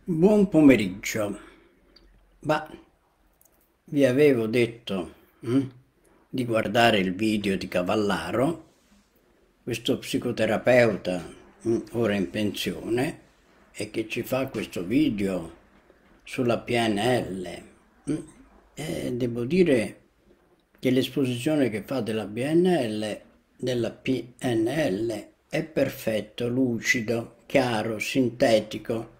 Buon pomeriggio, ma vi avevo detto di guardare il video di Cavallaro, questo psicoterapeuta ora in pensione e che ci fa questo video sulla PNL. E devo dire che l'esposizione che fa della PNL è perfetto, lucido, chiaro, sintetico.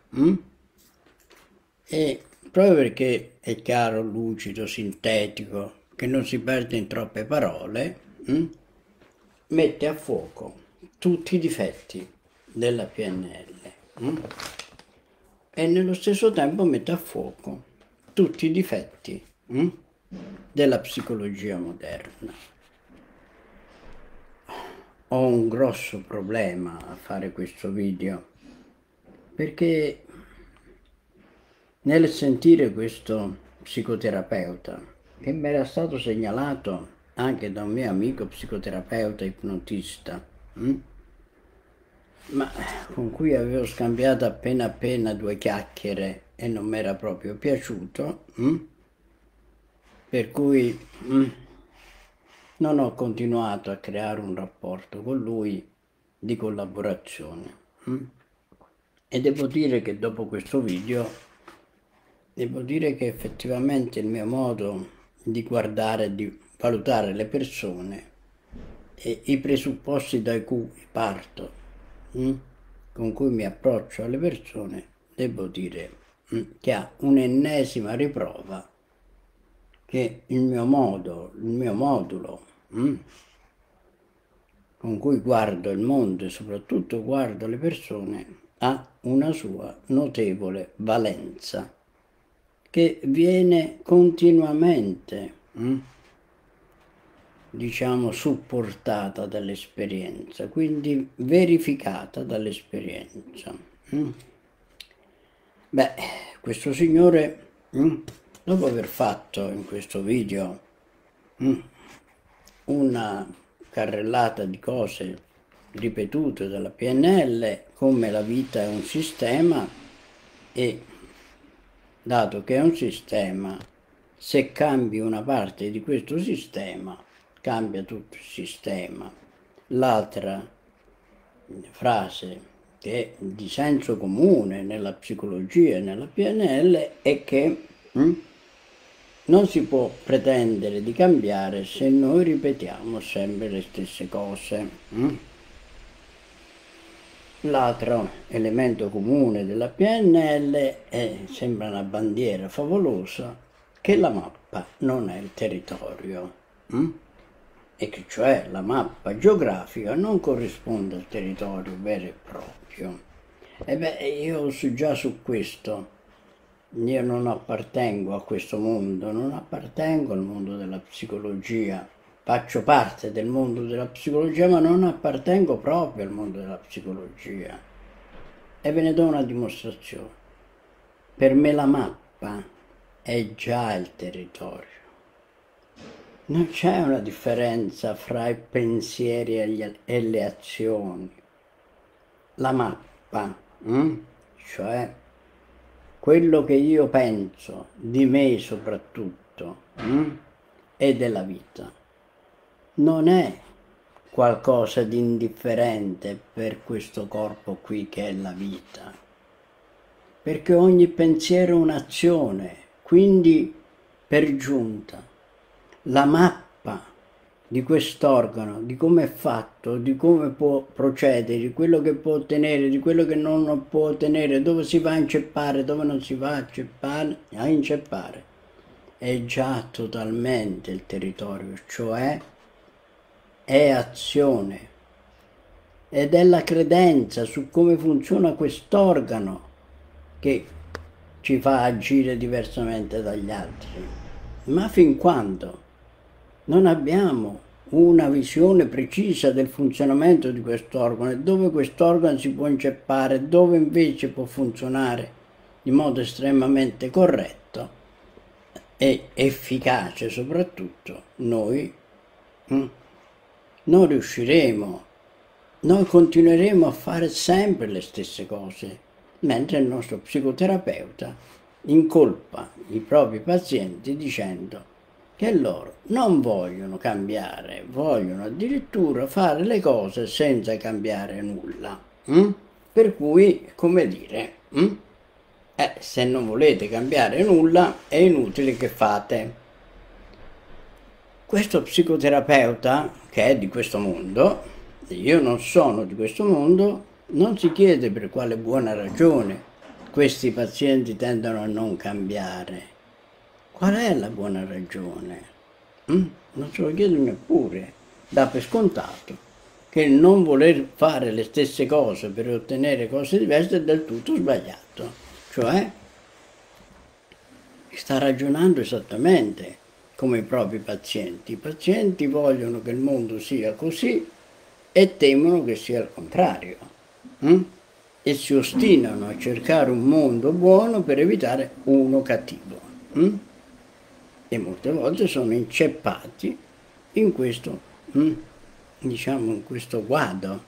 E proprio perché è chiaro, lucido, sintetico, che non si perde in troppe parole, mette a fuoco tutti i difetti della PNL e nello stesso tempo mette a fuoco tutti i difetti della psicologia moderna. Ho un grosso problema a fare questo video perché nel sentire questo psicoterapeuta, che mi era stato segnalato anche da un mio amico psicoterapeuta ipnotista, ma con cui avevo scambiato appena due chiacchiere e non mi era proprio piaciuto, per cui non ho continuato a creare un rapporto con lui di collaborazione. E devo dire che dopo questo video devo dire che effettivamente il mio modo di guardare, di valutare le persone e i presupposti da cui parto, con cui mi approccio alle persone, devo dire che ha un'ennesima riprova che il mio modo, il mio modulo con cui guardo il mondo e soprattutto guardo le persone ha una sua notevole valenza che viene continuamente, diciamo, supportata dall'esperienza, quindi verificata dall'esperienza. Beh, questo signore, dopo aver fatto in questo video una carrellata di cose ripetute dalla PNL, come la vita è un sistema e dato che è un sistema, se cambi una parte di questo sistema, cambia tutto il sistema. L'altra frase che è di senso comune nella psicologia e nella PNL è che non si può pretendere di cambiare se noi ripetiamo sempre le stesse cose. L'altro elemento comune della PNL è, sembra una bandiera favolosa, che la mappa non è il territorio e che cioè la mappa geografica non corrisponde al territorio vero e proprio. E beh, io già su questo, io non appartengo a questo mondo, non appartengo al mondo della psicologia, faccio parte del mondo della psicologia, ma non appartengo proprio al mondo della psicologia. E ve ne do una dimostrazione. Per me la mappa è già il territorio. Non c'è una differenza fra i pensieri e le azioni. La mappa, cioè quello che io penso di me soprattutto e della vita, non è qualcosa di indifferente per questo corpo qui che è la vita, perché ogni pensiero è un'azione, quindi per giunta la mappa di quest'organo, di come è fatto, di come può procedere, di quello che può ottenere, di quello che non può ottenere, dove si va a inceppare, dove non si va a inceppare, è già totalmente il territorio, cioè è azione ed è la credenza su come funziona quest'organo che ci fa agire diversamente dagli altri. Ma fin quando non abbiamo una visione precisa del funzionamento di quest'organo e dove quest'organo si può inceppare, dove invece può funzionare in modo estremamente corretto e efficace soprattutto, noi non riusciremo, noi continueremo a fare sempre le stesse cose mentre il nostro psicoterapeuta incolpa i propri pazienti dicendo che loro non vogliono cambiare, vogliono addirittura fare le cose senza cambiare nulla. Per cui, come dire, se non volete cambiare nulla è inutile che fate. Questo psicoterapeuta, che è di questo mondo, io non sono di questo mondo, non si chiede per quale buona ragione questi pazienti tendono a non cambiare. Qual è la buona ragione? Non se lo chiedo neppure, dà per scontato che il non voler fare le stesse cose per ottenere cose diverse è del tutto sbagliato. Cioè, sta ragionando esattamente come i propri pazienti. I pazienti vogliono che il mondo sia così e temono che sia il contrario. E si ostinano a cercare un mondo buono per evitare uno cattivo. E molte volte sono inceppati in questo, diciamo, in questo guado.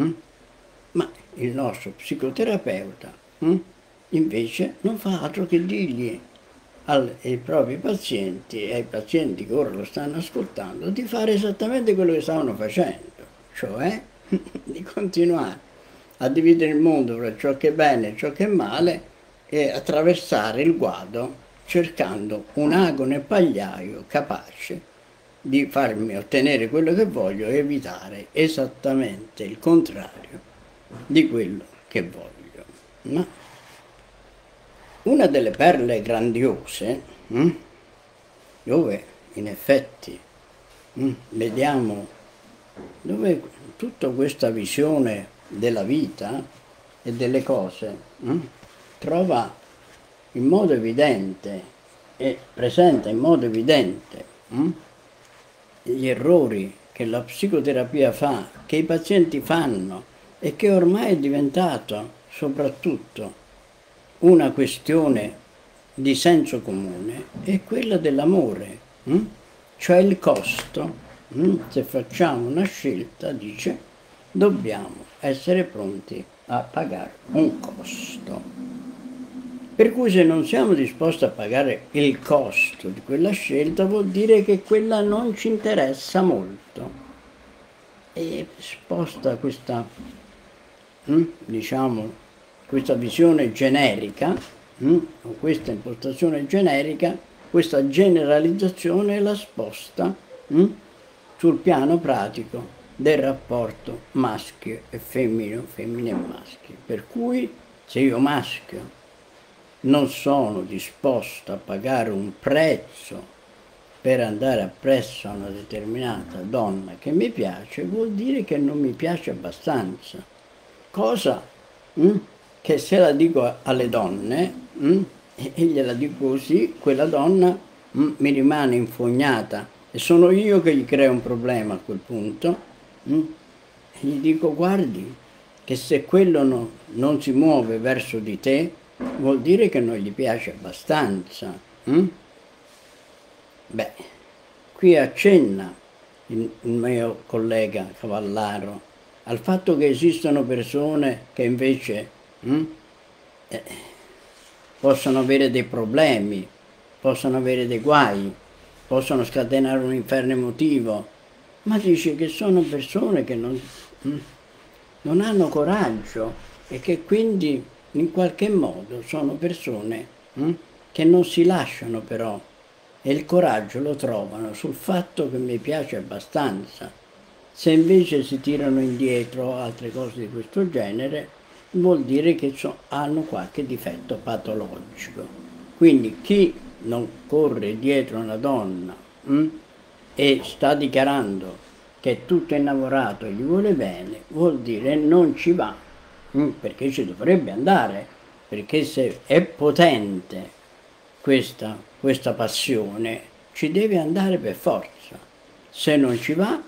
Ma il nostro psicoterapeuta invece non fa altro che dirgli ai propri pazienti e ai pazienti che ora lo stanno ascoltando di fare esattamente quello che stavano facendo, cioè di continuare a dividere il mondo tra ciò che è bene e ciò che è male e attraversare il guado cercando un agone pagliaio capace di farmi ottenere quello che voglio e evitare esattamente il contrario di quello che voglio. Ma una delle perle grandiose, dove in effetti vediamo dove tutta questa visione della vita e delle cose trova in modo evidente e presenta in modo evidente gli errori che la psicoterapia fa, che i pazienti fanno e che ormai è diventato soprattutto una questione di senso comune, è quella dell'amore, cioè il costo. Se facciamo una scelta, dice, dobbiamo essere pronti a pagare un costo. Per cui se non siamo disposti a pagare il costo di quella scelta, vuol dire che quella non ci interessa molto. E sposta questa, diciamo, questa visione generica, o questa impostazione generica, questa generalizzazione la sposta sul piano pratico del rapporto maschio e femminile, femmine e maschio. Per cui se io maschio non sono disposto a pagare un prezzo per andare appresso a una determinata donna che mi piace, vuol dire che non mi piace abbastanza. Cosa che se la dico alle donne e gliela dico così, quella donna mi rimane infognata e sono io che gli creo un problema a quel punto. E gli dico, guardi, che se quello non si muove verso di te, vuol dire che non gli piace abbastanza. Beh, qui accenna il mio collega Cavallaro al fatto che esistono persone che invece possono avere dei problemi, possono avere dei guai, possono scatenare un inferno emotivo, ma dice che sono persone che non hanno coraggio e che quindi in qualche modo sono persone che non si lasciano però, e il coraggio lo trovano sul fatto che mi piace abbastanza. Se invece si tirano indietro altre cose di questo genere, vuol dire che hanno qualche difetto patologico. Quindi chi non corre dietro una donna e sta dichiarando che è tutto innamorato e gli vuole bene, vuol dire non ci va, perché ci dovrebbe andare, perché se è potente questa passione, ci deve andare per forza. Se non ci va,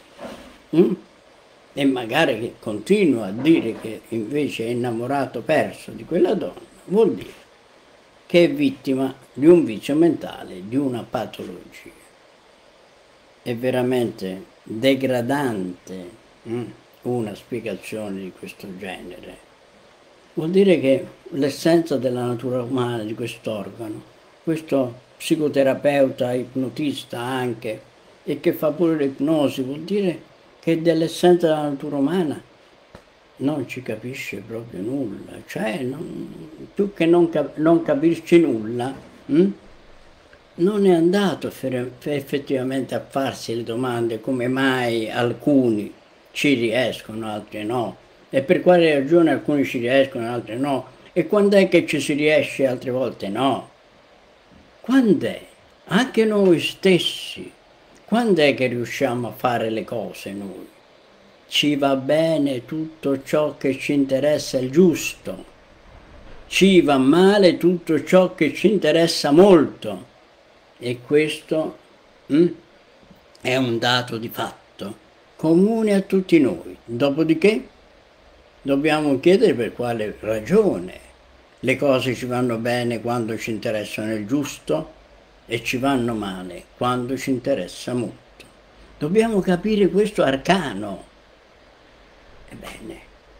e magari che continua a dire che invece è innamorato perso di quella donna, vuol dire che è vittima di un vizio mentale, di una patologia. È veramente degradante una spiegazione di questo genere. Vuol dire che l'essenza della natura umana di quest'organo, questo psicoterapeuta, ipnotista anche, e che fa pure l'ipnosi, vuol dire che dell'essenza della natura umana non ci capisce proprio nulla, cioè più che non capirci nulla, non è andato effettivamente a farsi le domande come mai alcuni ci riescono, altri no, e per quale ragione alcuni ci riescono, altri no, e quando è che ci si riesce, altre volte no. Quando è? Anche noi stessi, quando è che riusciamo a fare le cose noi? Ci va bene tutto ciò che ci interessa il giusto, ci va male tutto ciò che ci interessa molto, e questo è un dato di fatto comune a tutti noi. Dopodiché dobbiamo chiedere per quale ragione le cose ci vanno bene quando ci interessano il giusto e ci vanno male quando ci interessa molto. Dobbiamo capire questo arcano. Ebbene,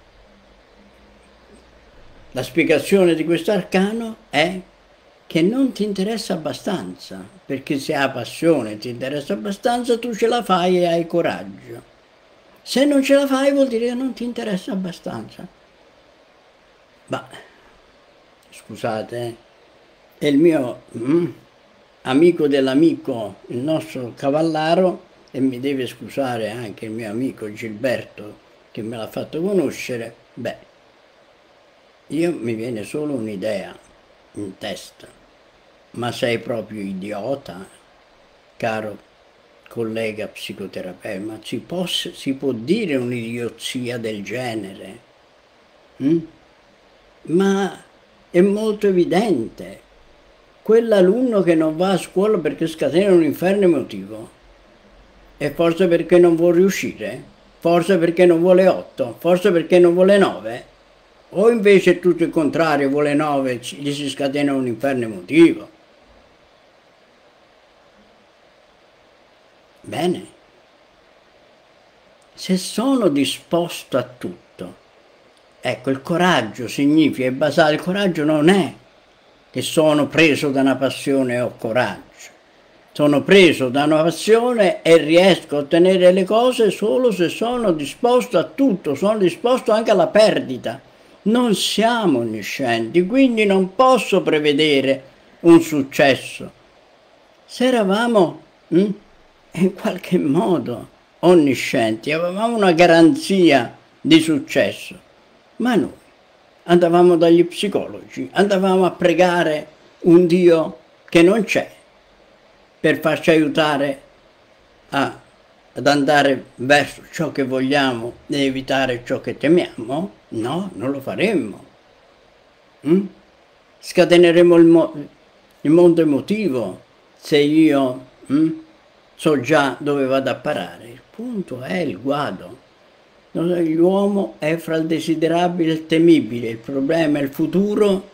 la spiegazione di questo arcano è che non ti interessa abbastanza, perché se hai passione, ti interessa abbastanza, tu ce la fai e hai coraggio. Se non ce la fai vuol dire che non ti interessa abbastanza. Ma, scusate, è il mio amico dell'amico, il nostro Cavallaro, e mi deve scusare anche il mio amico Gilberto che me l'ha fatto conoscere. Beh, io mi viene solo un'idea in testa, ma sei proprio idiota, caro collega psicoterapeuta, ma si può dire un'idiozia del genere? Ma è molto evidente. Quell'alunno che non va a scuola perché scatena un inferno emotivo, e forse perché non vuole riuscire, forse perché non vuole 8, forse perché non vuole 9, o invece tutto il contrario, vuole 9, gli si scatena un inferno emotivo. Bene, se sono disposto a tutto, ecco, il coraggio significa, il coraggio non è che sono preso da una passione e ho coraggio, sono preso da una passione e riesco a ottenere le cose solo se sono disposto a tutto, sono disposto anche alla perdita. Non siamo onniscienti, quindi non posso prevedere un successo. Se eravamo in qualche modo onniscienti, avevamo una garanzia di successo, ma noi andavamo dagli psicologi, andavamo a pregare un Dio che non c'è per farci aiutare ad andare verso ciò che vogliamo e evitare ciò che temiamo? No, non lo faremmo. Scateneremo il mondo emotivo se io so già dove vado a parare. Il punto è il guado. L'uomo è fra il desiderabile e il temibile, il problema è il futuro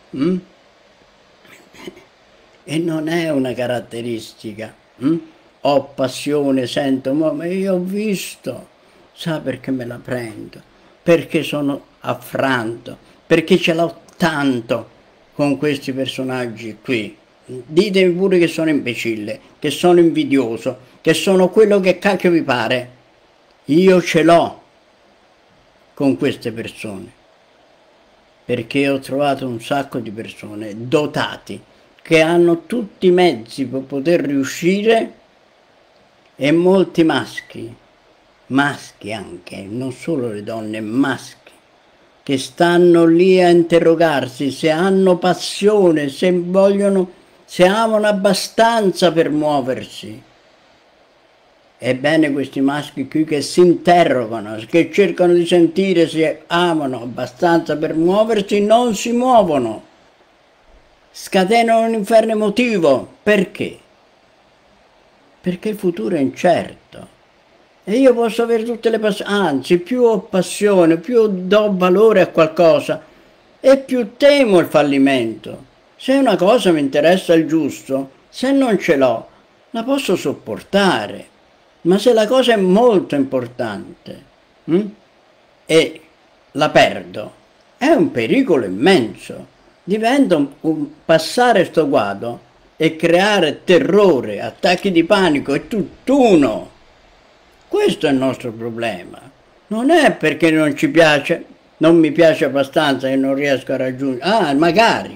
e non è una caratteristica. Ho passione, sento, ma io ho visto, sa perché me la prendo? Perché sono affranto, perché ce l'ho tanto con questi personaggi qui. Ditemi pure che sono imbecille, che sono invidioso, che sono quello che cacchio vi pare. Io ce l'ho con queste persone, perché ho trovato un sacco di persone dotati, che hanno tutti i mezzi per poter riuscire, e molti maschi anche, non solo le donne, maschi, che stanno lì a interrogarsi se hanno passione, se vogliono, se amano abbastanza per muoversi. Ebbene, questi maschi qui che si interrogano, che cercano di sentire se amano abbastanza per muoversi, non si muovono. Scatenano un inferno emotivo. Perché? Perché il futuro è incerto. E io posso avere tutte le passioni, anzi, più ho passione, più do valore a qualcosa, e più temo il fallimento. Se una cosa mi interessa il giusto, se non ce l'ho, la posso sopportare. Ma se la cosa è molto importante e la perdo, è un pericolo immenso. Diventa passare sto guado e creare terrore, attacchi di panico, è tutt'uno. Questo è il nostro problema. Non è perché non ci piace, non mi piace abbastanza e non riesco a raggiungere. Ah, magari.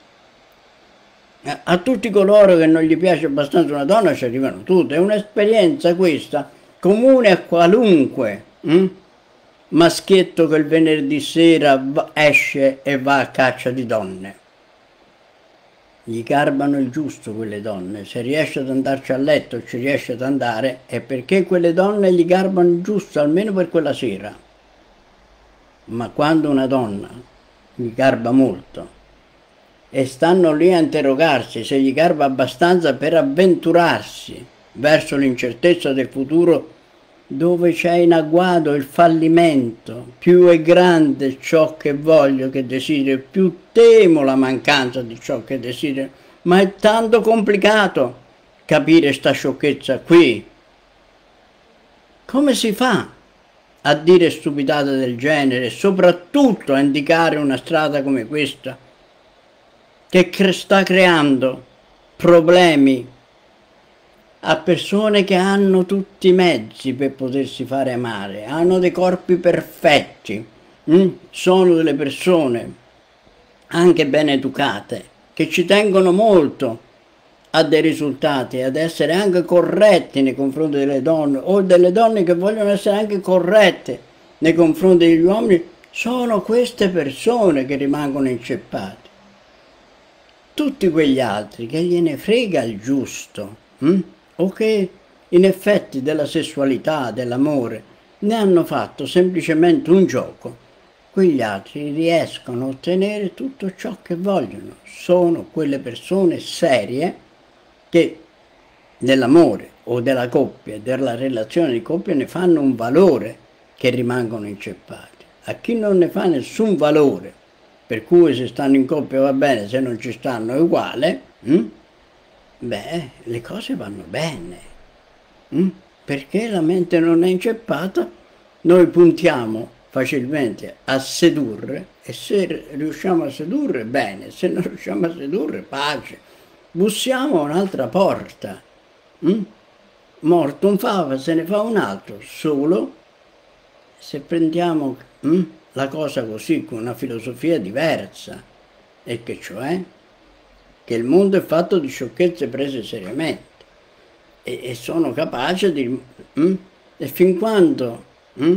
A tutti coloro che non gli piace abbastanza una donna ci arrivano tutte. È un'esperienza questa, comune a qualunque maschietto che il venerdì sera esce e va a caccia di donne. Gli garbano il giusto quelle donne. Se riesce ad andarci a letto, ci riesce ad andare, è perché quelle donne gli garbano il giusto, almeno per quella sera. Ma quando una donna gli garba molto e stanno lì a interrogarsi se gli garba abbastanza per avventurarsi verso l'incertezza del futuro, dove c'è in agguato il fallimento, più è grande ciò che voglio, che desidero, più temo la mancanza di ciò che desidero, ma è tanto complicato capire sta sciocchezza qui. Come si fa a dire stupidate del genere, soprattutto a indicare una strada come questa, che sta creando problemi a persone che hanno tutti i mezzi per potersi fare amare, hanno dei corpi perfetti, sono delle persone anche ben educate, che ci tengono molto a dei risultati, ad essere anche corretti nei confronti delle donne, o delle donne che vogliono essere anche corrette nei confronti degli uomini. Sono queste persone che rimangono inceppate. Tutti quegli altri che gliene frega il giusto, o che in effetti della sessualità, dell'amore, ne hanno fatto semplicemente un gioco, quegli altri riescono a ottenere tutto ciò che vogliono. Sono quelle persone serie che dell'amore o della coppia, della relazione di coppia ne fanno un valore, che rimangono inceppati. A chi non ne fa nessun valore, per cui se stanno in coppia va bene, se non ci stanno è uguale, beh, le cose vanno bene, perché la mente non è inceppata, noi puntiamo facilmente a sedurre, e se riusciamo a sedurre, bene, se non riusciamo a sedurre, pace. Bussiamo a un'altra porta. Morto un fava, se ne fa un altro, solo se prendiamo la cosa così, con una filosofia diversa, e che cioè che il mondo è fatto di sciocchezze prese seriamente, e sono capace di... e fin quando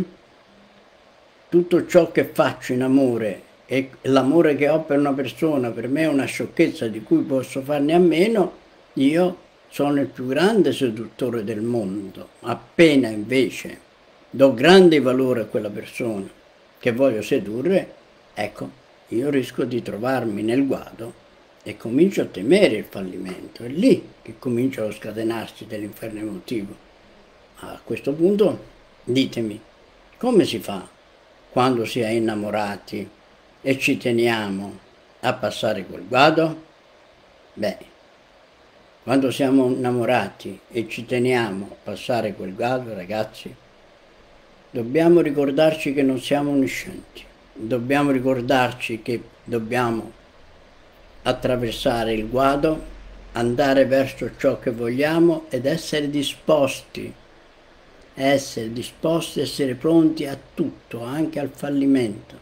tutto ciò che faccio in amore e l'amore che ho per una persona per me è una sciocchezza di cui posso farne a meno, io sono il più grande seduttore del mondo. Appena invece do grande valore a quella persona che voglio sedurre, ecco, io rischio di trovarmi nel guado e comincio a temere il fallimento. È lì che comincia a scatenarsi dell'inferno emotivo. A questo punto ditemi, come si fa quando si è innamorati e ci teniamo a passare quel guado? Beh, quando siamo innamorati e ci teniamo a passare quel guado, ragazzi, dobbiamo ricordarci che non siamo onniscienti, dobbiamo ricordarci che dobbiamo attraversare il guado, andare verso ciò che vogliamo ed essere disposti, essere pronti a tutto, anche al fallimento.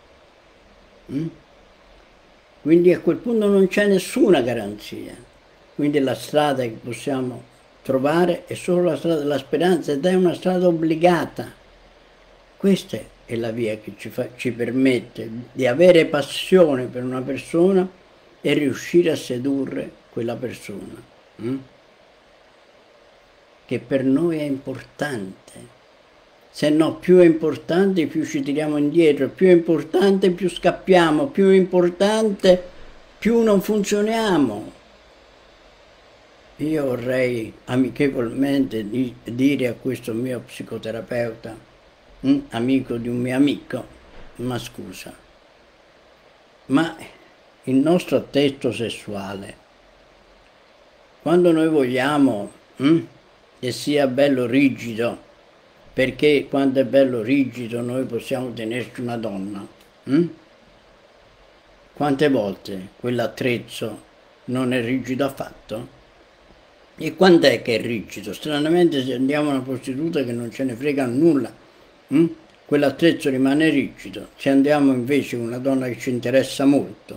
Quindi a quel punto non c'è nessuna garanzia. Quindi la strada che possiamo trovare è solo la strada della speranza, ed è una strada obbligata. Questa è la via che ci permette di avere passione per una persona e riuscire a sedurre quella persona, che per noi è importante. Se no, più è importante, più ci tiriamo indietro, più è importante, più scappiamo, più è importante, più non funzioniamo. Io vorrei amichevolmente dire a questo mio psicoterapeuta, amico di un mio amico, ma scusa, ma il nostro attesto sessuale, quando noi vogliamo che sia bello rigido, perché quando è bello rigido noi possiamo tenerci una donna, Quante volte quell'attrezzo non è rigido affatto? E quant'è che è rigido? Stranamente se andiamo a una prostituta che non ce ne frega nulla, quell'attrezzo rimane rigido. Se andiamo invece con una donna che ci interessa molto,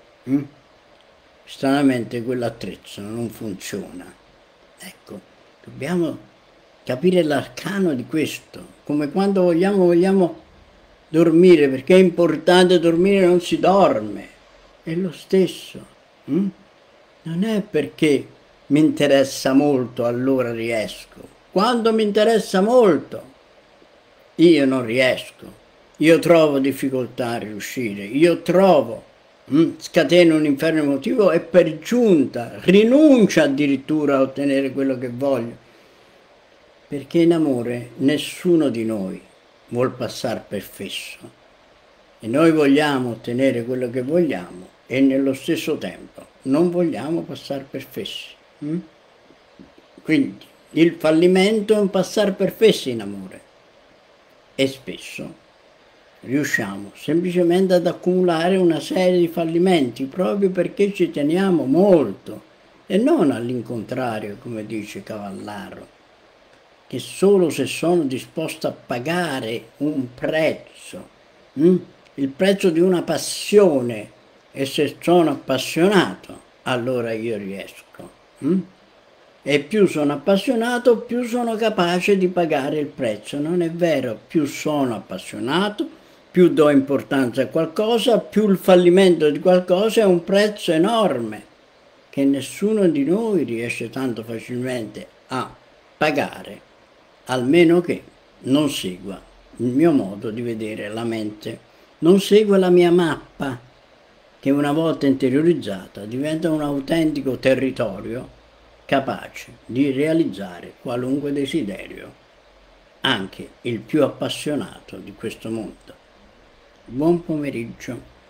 stranamente quell'attrezzo non funziona. Ecco, dobbiamo capire l'arcano di questo, come quando vogliamo dormire, perché è importante dormire, non si dorme, è lo stesso. Non è perché mi interessa molto allora riesco, quando mi interessa molto io non riesco, io trovo difficoltà a riuscire, io trovo, scateno un inferno emotivo e per giunta rinuncio addirittura a ottenere quello che voglio, perché in amore nessuno di noi vuol passare per fesso e noi vogliamo ottenere quello che vogliamo e nello stesso tempo non vogliamo passare per fessi. Quindi il fallimento è un passare per fessi in amore e spesso riusciamo semplicemente ad accumulare una serie di fallimenti proprio perché ci teniamo molto e non all'incontrario, come dice Cavallaro, che solo se sono disposto a pagare un prezzo, il prezzo di una passione, e se sono appassionato, allora io riesco. E più sono appassionato, più sono capace di pagare il prezzo. Non è vero, più sono appassionato, più do importanza a qualcosa, più il fallimento di qualcosa è un prezzo enorme che nessuno di noi riesce tanto facilmente a pagare, almeno che non segua il mio modo di vedere la mente, non segua la mia mappa, che una volta interiorizzata diventa un autentico territorio capace di realizzare qualunque desiderio, anche il più appassionato di questo mondo. Buon pomeriggio.